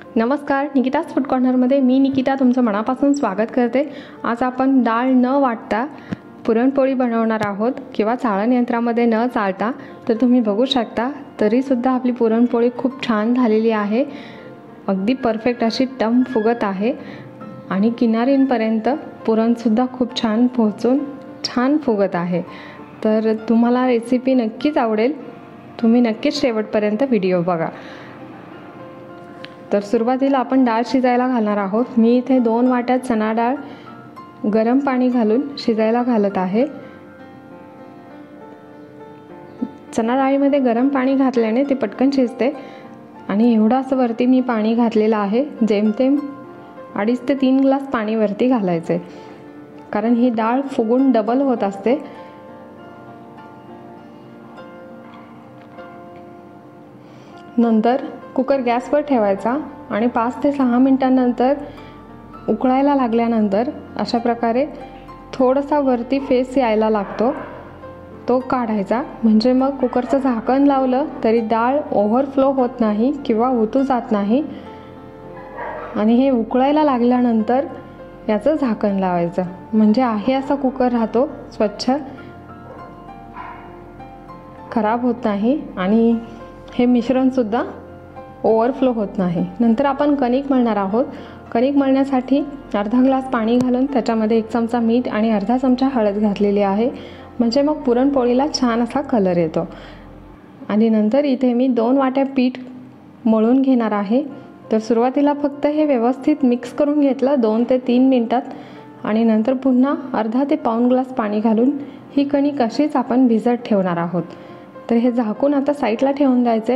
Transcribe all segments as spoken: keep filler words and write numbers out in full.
नमस्कार, निकिताज फूड कॉर्नरमध्ये मी निकिता तुमचं मनापासून स्वागत करते। आज आपण डाळ न वाटता पुरणपोळी बनवणार आहोत किंवा चाळण यंत्रामध्ये न चाळता। तर तुम्ही बघू शकता तरीसुद्धा आपली पुरणपोळी खूप छान झालेली आहे। अगदी परफेक्ट अशी टम फुगत आहे आणि किनारींपर्यंत पुरणसुद्धा खूप छान पोहोचून छान फुगत आहे। तर तुम्हाला रेसिपी नक्कीच आवडेल, तुम्ही नक्कीच शेवटपर्यंत व्हिडिओ बघा। तर सुरुवातीला आपण डाळ शिजायला घालणार आहोत। मी इथे दोन वाट्या चणा डाळ गरम पाणी घालून शिजायला घालत आहे। चणा डाळीमध्ये गरम पाणी घातल्याने ते पटकन शिजते आणि एवढं असं वरती मी पाणी घातलेलं आहे। जेमतेम अडीच ते तीन ग्लास पाणी वरती घालायचे, कारण ही डाळ फुगून डबल होत असते। नंतर कुकर गॅसवर ठेवायचा आणि पाच ते सहा मिनिटांनंतर उकळायला लागल्यानंतर अशा प्रकारे थोडासा वरती फेस यायला लागतो, तो काढायचा। म्हणजे मग कुकरचं झाकण लावलं तरी डाळ ओव्हरफ्लो होत नाही किंवा ओतू जात नाही। आणि हे उकळायला लागल्यानंतर याचं झाकण लावायचं, म्हणजे आहे असा कुकर राहतो, स्वच्छ, खराब होत नाही आणि हे मिश्रणसुद्धा ओव्हरफ्लो होत नाही। नंतर आपण कणिक मळणार आहोत। कणिक मळण्यासाठी अर्धा ग्लास पाणी घालून त्याच्यामध्ये एक चमचा मीठ आणि अर्धा चमचा हळद घातलेली आहे, म्हणजे मग पुरणपोळीला छान असा कलर येतो। आणि नंतर इथे मी दोन वाट्या पीठ मळून घेणार आहे। तर सुरुवातीला फक्त हे व्यवस्थित मिक्स करून घेतलं दोन ते तीन मिनटात आणि नंतर पुन्हा अर्धा ते पाऊण ग्लास पाणी घालून ही कणिक अशीच आपण भिजत ठेवणार आहोत। तर हे झाकून आता साईडला ठेवून द्यायचे।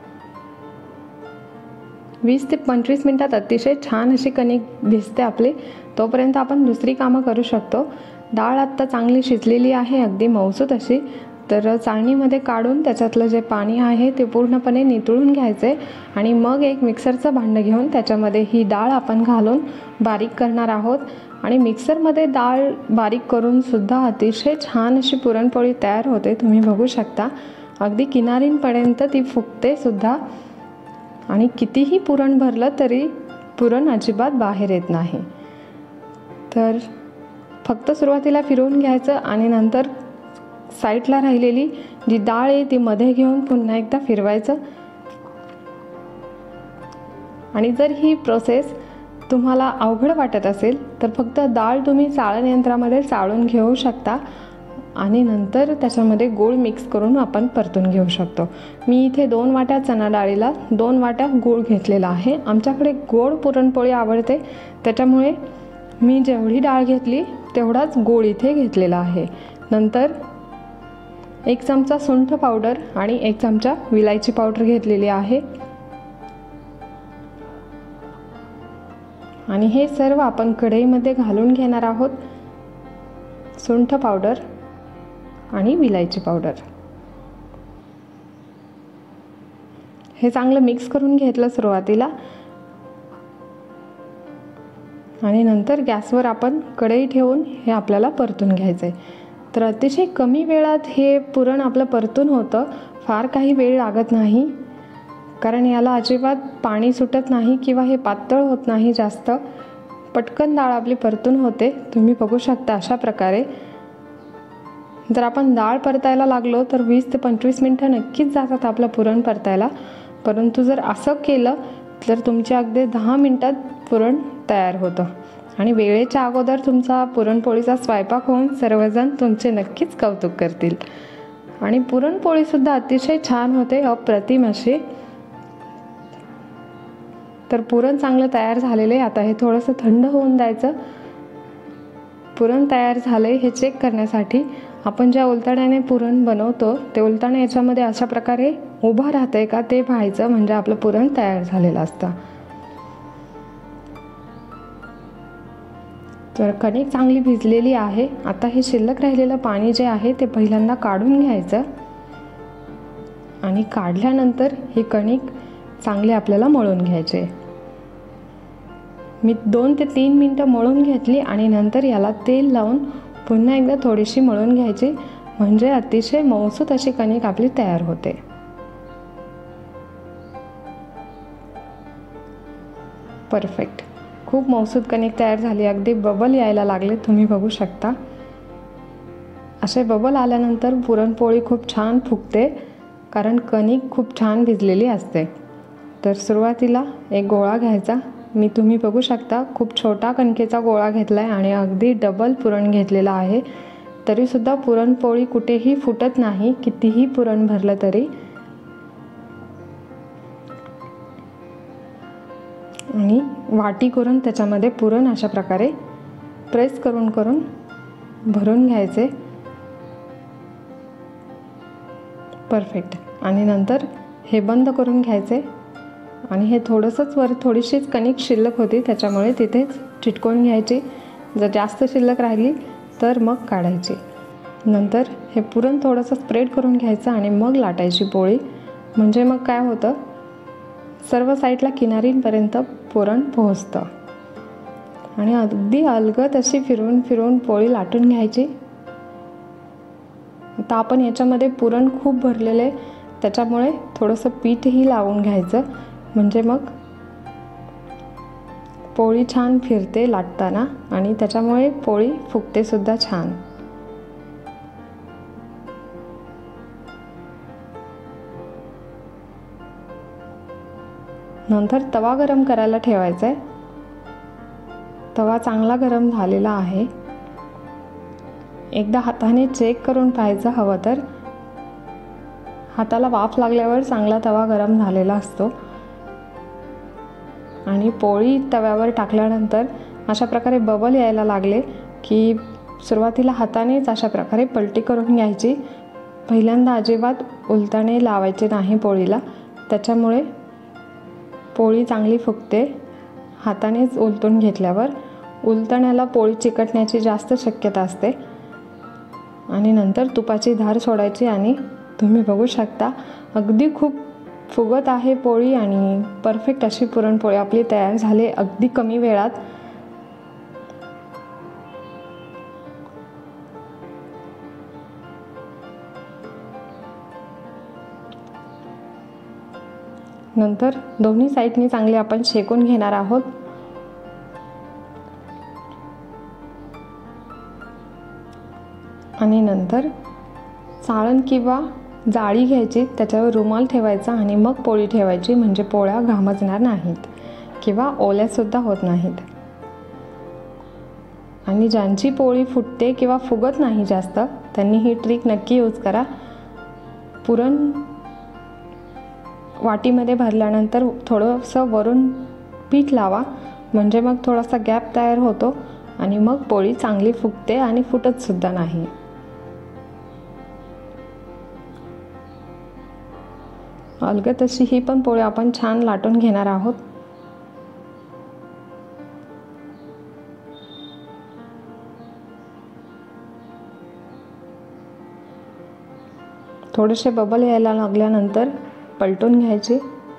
वीस ते पंचवीस मिनिटात अतिशय छान अशी कणिक भिजते आपली, तोपर्यंत आपण दुसरी कामं करू शकतो। डाळ आत्ता चांगली शिजलेली आहे, अगदी मऊसूत अशी। तर चाळणीमध्ये काढून त्याच्यातलं जे पाणी आहे ते पूर्णपणे नितळून घ्यायचे आणि मग एक मिक्सरचं भांडं घेऊन त्याच्यामध्ये ही डाळ आपण घालून बारीक करणार आहोत। आणि मिक्सरमध्ये डाळ बारीक करून सुद्धा अतिशय छान अशी पुरणपोळी तयार होते। तुम्ही बघू शकता अगदी किनारींपर्यंत ती फुगते सुद्धा आणि कितीही पुरण भरलं तरी पुरण अजिबात बाहेर येत नाही। तर फक्त सुरुवातीला फिरवून घ्यायचं आणि नंतर साईडला राहिलेली जी डाळ आहे ती मध्ये घेऊन पुन्हा एकदा फिरवायचं। आणि जर ही प्रोसेस तुम्हाला अवघड वाटत असेल तर फक्त डाळ तुम्ही चाळण यंत्रामध्ये चाळून घेऊ शकता आणि नंतर त्याच्यामध्ये गूळ मिक्स करून आपण परतून घेऊ शकतो। मी इथे दोन वाट्या चणा डाळीला दोन वाट्या गूळ घेतलेला आहे। आमच्याकडे गोड पुरणपोळी आवडते, त्याच्यामुळे मी जेवढी डाळ घेतली तेवढाच गूळ इथे घेतलेला आहे। नंतर एक चमचा सुंठ पावडर आणि एक चमचा विलायची पावडर घेतलेली आहे आणि हे सर्व आपण कढईमध्ये घालून घेणार आहोत। सुंठ पावडर आणि विलायची पावडर हे चांगलं मिक्स करून घेतलं सुरुवातीला आणि नंतर गॅसवर आपण कढई ठेवून हे आपल्याला परतून घ्यायचं आहे। तर अतिशय कमी वेळात हे पुरण आपलं परतून होतं, फार काही वेळ लागत नाही, कारण याला अजिबात पाणी सुटत नाही किंवा हे पातळ होत नाही जास्त। पटकन डाळ आपली परतून होते, तुम्ही बघू शकता अशा प्रकारे। जर आपण डाळ परतायला लागलो तर वीस ते पंचवीस मिनटं नक्कीच जातात आपलं पुरण परतायला, परंतु जर असं केलं तर तुमच्या अगदी दहा मिनटात पुरण तयार होतं आणि वेळेच्या अगोदर तुमचा पुरणपोळीचा स्वयंपाक होऊन सर्वजण तुमचे नक्कीच कौतुक करतील। आणि पुरणपोळीसुद्धा अतिशय छान होते, अप्रतिम अशी। तर पुरण चांगलं तयार झालेलं आहे। आता हे थोडंसं थंड होऊन द्यायचं। पुरण तयार झालं आहे हे चेक करण्यासाठी आपण ज्या उलताण्याने पुरण बनवतो ते उलताणे याच्यामध्ये अशा प्रकारे उभं राहतंय का ते पाहायचं, म्हणजे आपलं पुरण तयार झालेलं असतं। तर कणिक चांगली भिजलेली आहे। आता हे शिल्लक राहिलेलं पाणी जे आहे ते पहिल्यांदा काढून घ्यायचं आणि काढल्यानंतर ही कणिक चांगली आपल्याला मळून घ्यायची। मी दोन ते तीन मिनटं मळून घेतली आणि नंतर याला तेल लावून पुन्हा एकदा थोडीशी मळून घ्यायची, म्हणजे अतिशय मऊसूत अशी कणिक आपली तयार होते। परफेक्ट. खूप मौसूद कणिक तयार झाली. अगदी बबल यायला लागले, तुम्ही बघू शकता. असे बबल आल्यानंतर पुरणपोळी खूप छान फुगते, कारण कणिक खूप छान भिजलेली असते. तर सुरुवातीला एक गोळा घ्यायचा. मी तुम्ही बघू शकता खूप छोटा कणकेचा गोळा घेतला आहे आणि अगदी डबल पुरण घेतलेलं आहे. तरीसुद्धा पुरणपोळी कुठेही फुटत नाही, कितीही पुरण भरलं तरी. आणि वाटी करून त्याच्यामध्ये पुरण अशा प्रकारे प्रेस करून करून भरून घ्यायचे. परफेक्ट. आणि नंतर हे बंद करून घ्यायचे. आणि हे थोडंसंच वर थोडीशीच कणिक शिल्लक होती, त्याच्यामुळे तिथेच चिटकवून घ्यायची. जर जास्त शिल्लक राहिली तर मग काढायची. नंतर हे पुरण थोडंसं स्प्रेड करून घ्यायचं आणि मग लाटायची पोळी. म्हणजे मग काय होतं, सर्व साईडला किनारींपर्यंत पुरण पोहोचतं. आणि अगदी अलगद अशी फिरवून फिरवून पोळी लाटून घ्यायची. आता आपण याच्यामध्ये पुरण खूप भरलेले, त्याच्यामुळे थोडंसं पीठही लावून घ्यायचं. म्हणजे मग पोळी छान फिरते लाटताना आणि त्याच्यामुळे पोळी फुगते सुद्धा छान. नंतर तवा गरम करायला ठेवायचा आहे. तवा चांगला गरम झालेला आहे. एकदा हाताने चेक करून पाहायचं, हवं तर. हाताला वाफ लागल्यावर चांगला तवा गरम झालेला असतो. आणि पोळी तव्यावर टाकल्यानंतर अशा प्रकारे बबल यायला लागले की सुरुवातीला हातानेच अशा प्रकारे पलटी करून घ्यायची. पहिल्यांदा अजिबात उलटणे लावायचे नाही पोळीला, त्याच्यामुळे पोळी चांगली फुगते. हातानेच उलटून घेतल्यावर उलटण्याला पोळी चिकटण्याची जास्त शक्यता असते. आणि नंतर तुपाची धार सोडायची आणि तुम्ही बघू शकता अगदी खूप फुगत आहे पोळी आणि परफेक्ट अशी पुरणपोळी आपली तयार झाली अगदी कमी वेळात. नंतर दोन्ही साईडनी चांगले आपण शेकून घेणार आहोत. आणि नंतर चाळण किंवा जाळी घ्यायची, त्याच्यावर रुमाल ठेवायचा आणि मग पोळी ठेवायची. म्हणजे पोळ्या घामजणार नाहीत किंवा ओल्यासुद्धा होत नाहीत. आणि ज्यांची पोळी फुटते किंवा फुगत नाही जास्त, त्यांनी ही ट्रिक नक्की यूज करा. पुरण वाटीमध्ये भरल्यानंतर थोडंसं वरून पीठ लावा, म्हणजे मग थोडासा गॅप तयार होतो आणि मग पोळी चांगली फुगते आणि फुटतसुद्धा नाही. अलगद अशी ही पण पोळी आपण छान लाटून घेणार आहोत. थोडेसे बबल यायला लागल्यानंतर पलटून घ्यायची.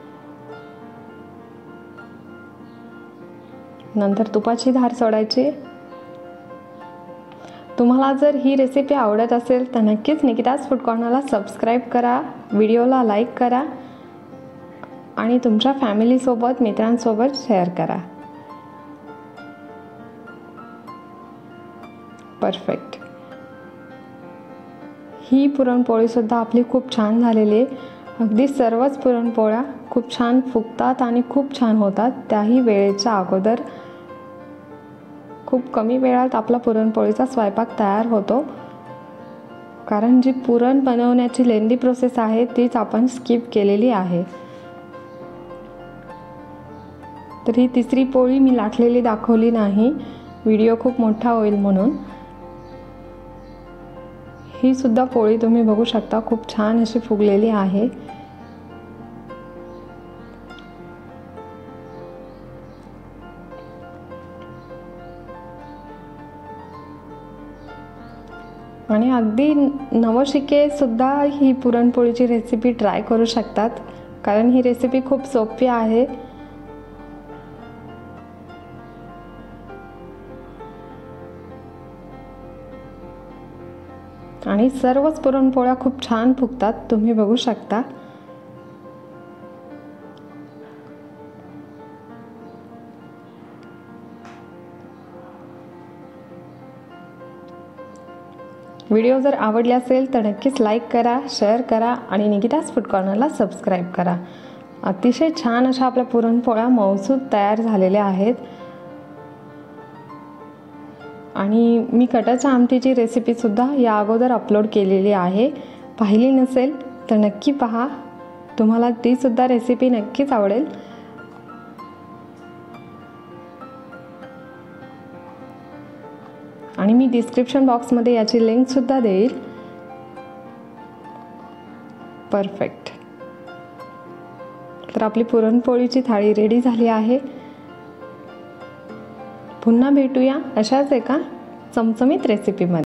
नंतर तुपाची धार सोडायची. तुम्हाला जर ही रेसिपी आवडत असेल तर नक्कीच निकिताज फूड कॉर्नरला सबस्क्राईब करा, व्हिडिओला लाईक करा आणि तुमच्या फॅमिलीसोबत मित्रांसोबत शेअर करा. परफेक्ट. ही पुरणपोळीसुद्धा आपली खूप छान झालेली आहे. अगदी सर्वच पुरणपोळ्या खूप छान फुगतात आणि खूप छान होतात, त्याही वेळेच्या अगोदर. खूप कमी वेळात आपला पुरणपोळीचा स्वयंपाक तयार होतो, कारण जी पुरण बनवण्याची लेंदी प्रोसेस आहे तीच आपण स्किप केलेली आहे. तर ही तिसरी पोळी मी लाटलेली दाखवली नाही, व्हिडिओ खूप मोठा होईल म्हणून. ही सुद्धा पोळी तुम्ही बघू शकता खूप छान अशी फुगलेली आहे. आणि अगदी नवशिके सुद्धा ही पुरणपोळीची रेसिपी ट्राय करू शकतात, कारण ही रेसिपी खूप सोपी आहे. आणि सर्वच पुरणपोळ्या खूप छान फुगतात, तुम्ही बघू शकता. व्हिडिओ जर आवडले असेल तर नक्कीच लाईक करा, शेअर करा आणि निकिताज फूड कॉर्नरला सबस्क्राईब करा. अतिशय छान अशा आपल्या पुरणपोळ्या मऊसूत तयार झालेल्या आहेत. आणि मी कटाच्या आमटीची रेसिपीसुद्धा या अगोदर अपलोड केलेली आहे. पाहिली नसेल तर नक्की पहा, तुम्हाला तीसुद्धा रेसिपी नक्कीच आवडेल. आणि मी डिस्क्रिप्शन बॉक्समध्ये याची लिंकसुद्धा देईल. परफेक्ट. तर आपली पुरणपोळीची थाळी रेडी झाली आहे. पुन्हा भेटूया अशाच एका चमचमीत रेसिपीमध्ये.